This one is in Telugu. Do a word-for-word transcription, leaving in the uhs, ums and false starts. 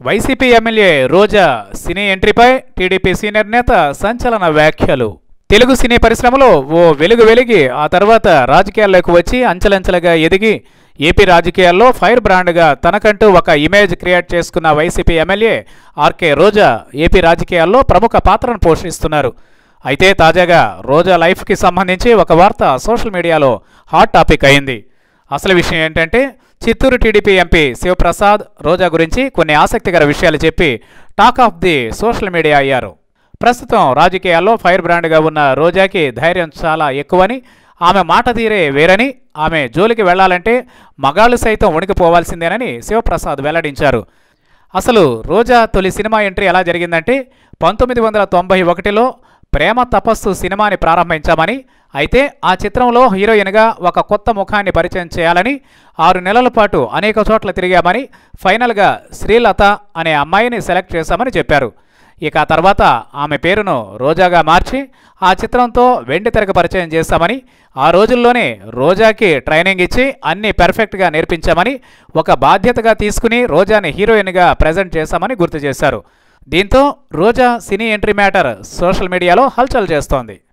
వైసీపీ ఎమ్మెల్యే రోజా సినీ ఎంట్రీపై టీడీపీ సీనియర్ నేత సంచలన వ్యాఖ్యలు. తెలుగు సినీ పరిశ్రమలో ఓ వెలుగు వెలిగి ఆ తర్వాత రాజకీయాల్లోకి వచ్చి అంచెలంచెలుగా ఎదిగి ఏపీ రాజకీయాల్లో ఫైర్ బ్రాండ్గా తనకంటూ ఒక ఇమేజ్ క్రియేట్ చేసుకున్న YCP MLA RK Roja AP రాజకీయాల్లో ప్రముఖ పాత్రను పోషిస్తున్నారు. అయితే తాజాగా రోజా లైఫ్కి సంబంధించి ఒక వార్త సోషల్ మీడియాలో హాట్ టాపిక్ అయింది. అసలు విషయం ఏంటంటే, చిత్తూరు టీడీపీ ఎంపీ శివప్రసాద్ రోజా గురించి కొన్ని ఆసక్తికర విషయాలు చెప్పి talk of the social media అయ్యారు. ప్రస్తుతం రాజకీయాల్లో ఫైర్ బ్రాండ్గా ఉన్న రోజాకి ధైర్యం చాలా ఎక్కువని, ఆమె మాట తీరే వేరని, ఆమె జోలికి వెళ్లాలంటే మగాళ్ళు సైతం వణికిపోవాల్సిందేనని శివప్రసాద్ వెల్లడించారు. అసలు రోజా తొలి సినిమా ఎంట్రీ ఎలా జరిగిందంటే, పంతొమ్మిది వందల తొంభై ఒకటిలో ప్రేమ తపస్సు సినిమాని ప్రారంభించామని, అయితే ఆ చిత్రంలో హీరోయిన్గా ఒక కొత్త ముఖాన్ని పరిచయం చేయాలని ఆరు నెలల పాటు అనేక చోట్ల తిరిగామని, ఫైనల్గా శ్రీలత అనే అమ్మాయిని సెలెక్ట్ చేశామని చెప్పారు. ఇక ఆ తర్వాత ఆమె పేరును రోజాగా మార్చి ఆ చిత్రంతో వెండి తెరకు పరిచయం చేశామని, ఆ రోజుల్లోనే రోజాకి ట్రైనింగ్ ఇచ్చి అన్నీ పెర్ఫెక్ట్గా నేర్పించామని, ఒక బాధ్యతగా తీసుకుని రోజాని హీరోయిన్గా ప్రజెంట్ చేశామని గుర్తు చేశారు. దీంతో Roja cine entry matter social మీడియాలో హల్చల్ చేస్తోంది.